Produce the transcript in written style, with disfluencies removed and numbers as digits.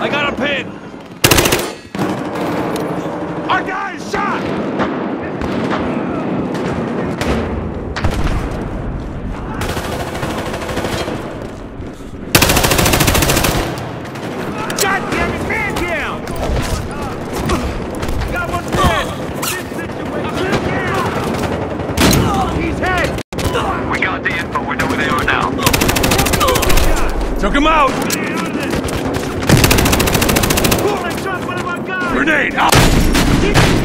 I got a pin! Our guy is shot! God damn it, man down! Got one dead! He's hit! We got the info. We know where they are now. Took him out! They shot one of our guys! Grenade! Out!